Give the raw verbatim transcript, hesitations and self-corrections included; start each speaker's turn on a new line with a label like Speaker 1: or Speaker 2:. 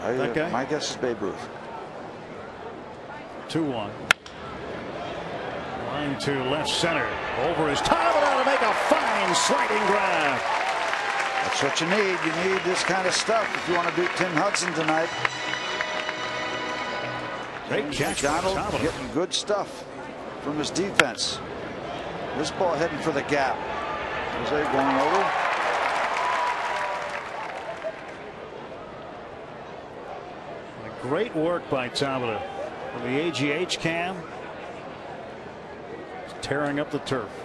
Speaker 1: I,
Speaker 2: Okay.
Speaker 1: Uh, my guess is Babe Ruth.
Speaker 2: two one. Line to left center. Over his Tabata to make a fine sliding grab.
Speaker 1: That's what you need. You need this kind of stuff if you want to beat Tim Hudson tonight.
Speaker 2: Great catch by
Speaker 1: McDonald
Speaker 2: Tabata.
Speaker 1: getting good stuff from his defense. This ball heading for the gap. Jose going over.
Speaker 2: Great work by Tabata from the A G H cam. Tearing up the turf.